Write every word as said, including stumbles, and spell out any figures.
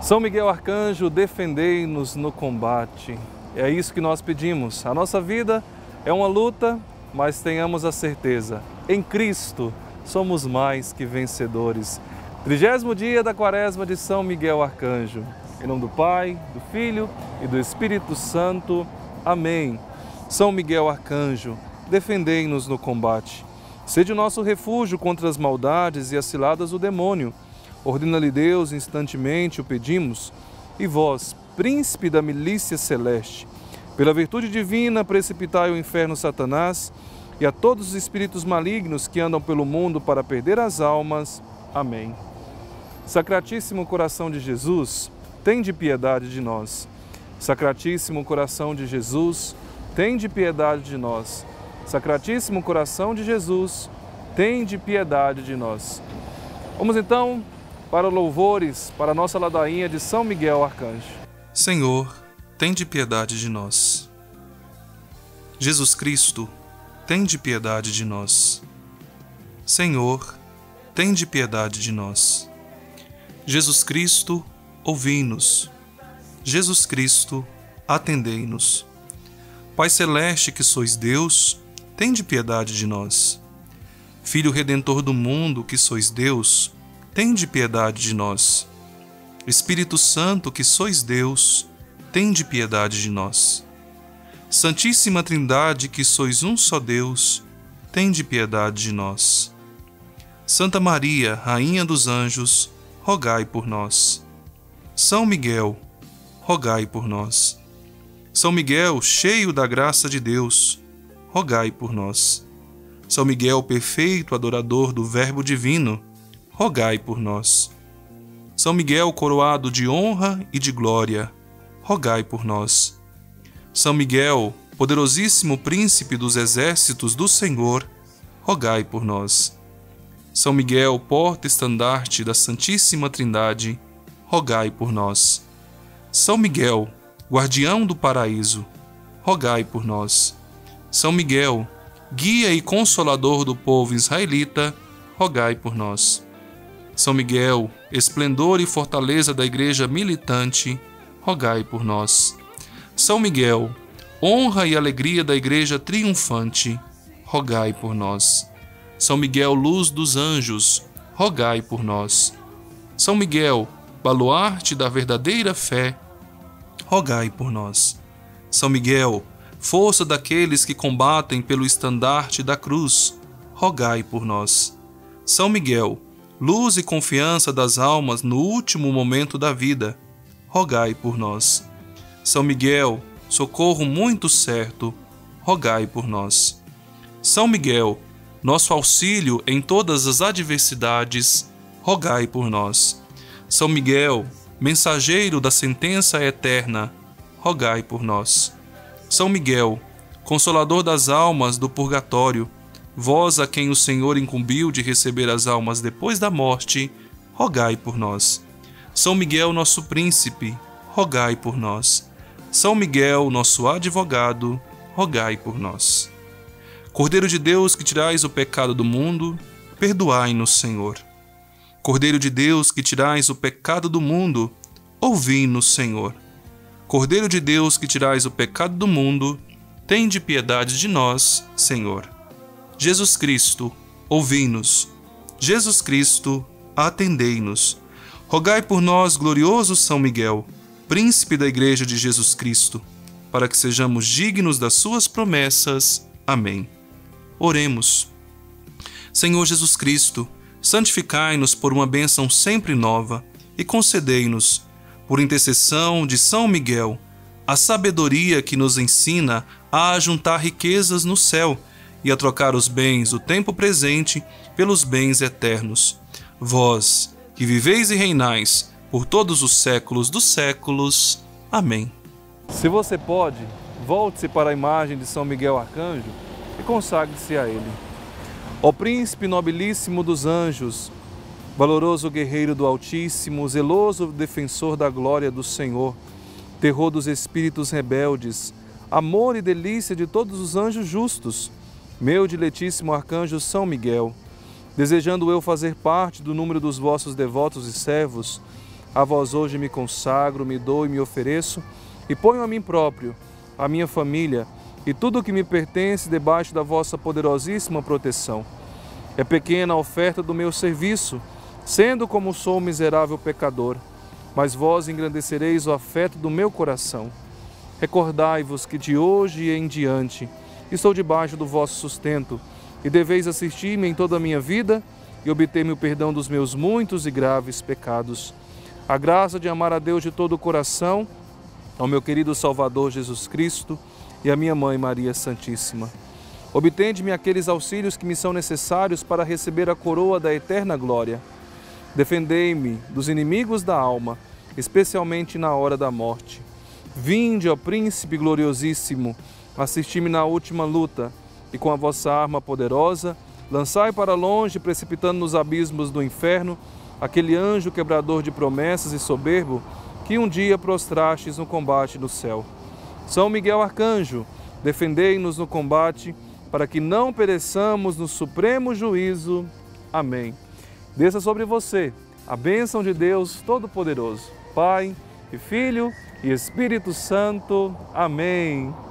São Miguel Arcanjo, defendei-nos no combate. É isso que nós pedimos. A nossa vida é uma luta, mas tenhamos a certeza, em Cristo somos mais que vencedores. Trigésimo dia da Quaresma de São Miguel Arcanjo. Em nome do Pai, do Filho e do Espírito Santo. Amém. São Miguel Arcanjo, defendei-nos no combate. Sede o nosso refúgio contra as maldades e as ciladas do demônio. Ordena-lhe Deus, instantemente o pedimos. E vós, príncipe da milícia celeste, pela virtude divina, precipitai ao inferno Satanás e a todos os espíritos malignos que andam pelo mundo para perder as almas. Amém. Sacratíssimo coração de Jesus, tende piedade de nós. Sacratíssimo coração de Jesus, tende piedade de nós. Sacratíssimo coração de Jesus, tende piedade de nós. Vamos então para louvores, para a nossa ladainha de São Miguel Arcanjo. Senhor, tende piedade de nós. Jesus Cristo, tende piedade de nós. Senhor, tende piedade de nós. Jesus Cristo, ouvi-nos. Jesus Cristo, atendei-nos. Pai Celeste que sois Deus, tende piedade de nós. Filho Redentor do mundo que sois Deus, tende piedade de nós. Espírito Santo que sois Deus, tende piedade de nós. Santíssima Trindade que sois um só Deus, tende piedade de nós. Santa Maria, Rainha dos Anjos, rogai por nós. São Miguel, rogai por nós. São Miguel, cheio da graça de Deus, rogai por nós. São Miguel, perfeito adorador do Verbo divino, rogai por nós. São Miguel, coroado de honra e de glória, rogai por nós. São Miguel, poderosíssimo príncipe dos exércitos do Senhor, rogai por nós. São Miguel, porta-estandarte da Santíssima Trindade, rogai por nós. São Miguel, guardião do paraíso, rogai por nós. São Miguel, guia e consolador do povo israelita, rogai por nós. São Miguel, esplendor e fortaleza da Igreja militante, rogai por nós. São Miguel, honra e alegria da Igreja triunfante, rogai por nós. São Miguel, luz dos anjos, rogai por nós. São Miguel, baluarte da verdadeira fé, rogai por nós. São Miguel, força daqueles que combatem pelo estandarte da cruz, rogai por nós. São Miguel, luz e confiança das almas no último momento da vida, rogai por nós. São Miguel, socorro muito certo, rogai por nós. São Miguel, nosso auxílio em todas as adversidades, rogai por nós. São Miguel, mensageiro da sentença eterna, rogai por nós. São Miguel, consolador das almas do purgatório, vós a quem o Senhor incumbiu de receber as almas depois da morte, rogai por nós. São Miguel, nosso príncipe, rogai por nós. São Miguel, nosso advogado, rogai por nós. Cordeiro de Deus que tirais o pecado do mundo, perdoai-nos, Senhor. Cordeiro de Deus que tirais o pecado do mundo, ouvi-nos, Senhor. Cordeiro de Deus que tirais o pecado do mundo, tende piedade de nós, Senhor. Jesus Cristo, ouvi-nos. Jesus Cristo, atendei-nos. Rogai por nós, glorioso São Miguel, príncipe da Igreja de Jesus Cristo, para que sejamos dignos das suas promessas. Amém. Oremos. Senhor Jesus Cristo, santificai-nos por uma bênção sempre nova e concedei-nos, por intercessão de São Miguel, a sabedoria que nos ensina a ajuntar riquezas no céu e a trocar os bens do tempo presente pelos bens eternos. Vós, que viveis e reinais por todos os séculos dos séculos. Amém. Se você pode, volte-se para a imagem de São Miguel Arcanjo e consagre-se a ele. Ó príncipe nobilíssimo dos anjos, valoroso guerreiro do Altíssimo, zeloso defensor da glória do Senhor, terror dos espíritos rebeldes, amor e delícia de todos os anjos justos, meu diletíssimo arcanjo São Miguel, desejando eu fazer parte do número dos vossos devotos e servos, A vós hoje me consagro, me dou e me ofereço, e ponho a mim próprio, a minha família e tudo o que me pertence debaixo da vossa poderosíssima proteção. É pequena a oferta do meu serviço, sendo como sou miserável pecador, mas vós engrandecereis o afeto do meu coração. Recordai-vos que de hoje em diante estou debaixo do vosso sustento, e deveis assistir-me em toda a minha vida e obter-me o perdão dos meus muitos e graves pecados. A graça de amar a Deus de todo o coração, ao meu querido Salvador Jesus Cristo e à minha Mãe Maria Santíssima. Obtende-me aqueles auxílios que me são necessários para receber a coroa da eterna glória. Defendei-me dos inimigos da alma, especialmente na hora da morte. Vinde, ó Príncipe gloriosíssimo, assisti-me na última luta, e com a vossa arma poderosa, lançai para longe, precipitando nos abismos do inferno, aquele anjo quebrador de promessas e soberbo, que um dia prostrastes no combate do céu. São Miguel Arcanjo, defendei-nos no combate, para que não pereçamos no supremo juízo. Amém. Desça sobre você a bênção de Deus Todo-Poderoso, Pai e Filho e Espírito Santo. Amém.